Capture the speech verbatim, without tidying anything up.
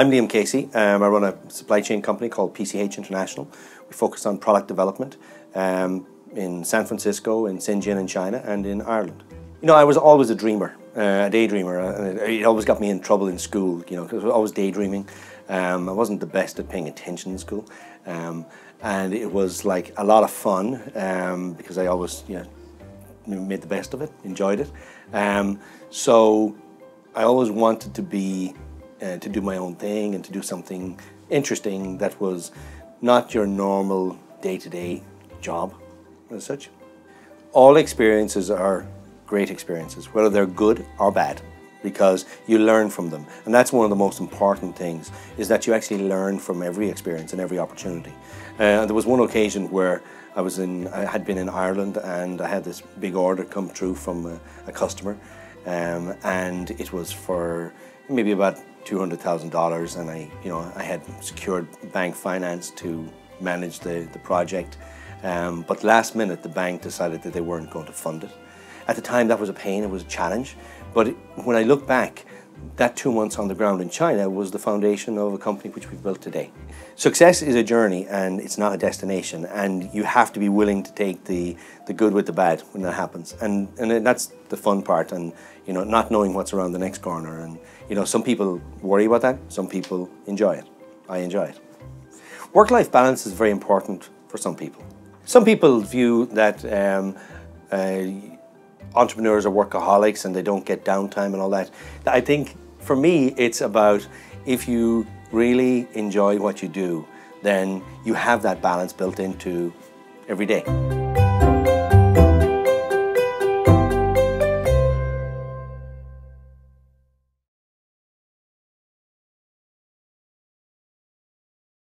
I'm Liam Casey. Um, I run a supply chain company called P C H International. We focus on product development um, in San Francisco, in Shenzhen in China, and in Ireland. You know, I was always a dreamer, uh, a daydreamer, and it, it always got me in trouble in school, you know, because I was always daydreaming. Um, I wasn't the best at paying attention in school, um, and it was like a lot of fun um, because I always, you know, made the best of it, enjoyed it. Um, so I always wanted to be, uh, to do my own thing and to do something interesting that was not your normal day-to-day job as such. All experiences are great experiences, whether they're good or bad, because you learn from them. And that's one of the most important things, is that you actually learn from every experience and every opportunity. Uh, there was one occasion where I was in, I had been in Ireland, and I had this big order come through from a, a customer, um, and it was for maybe about two hundred thousand dollars, and I, you know, I had secured bank finance to manage the, the project, um, but last minute the bank decided that they weren't going to fund it. At the time that was a pain, it was a challenge, but it, when I look back, that two months on the ground in China was the foundation of a company which we've built today. Success is a journey and it's not a destination, and you have to be willing to take the, the good with the bad when that happens. And, and that's the fun part, and you know, not knowing what's around the next corner. And you know, some people worry about that, some people enjoy it. I enjoy it. Work-life balance is very important for some people. Some people view that um, uh, entrepreneurs are workaholics and they don't get downtime and all that. I think for me it's about, if you really enjoy what you do, then you have that balance built into every day.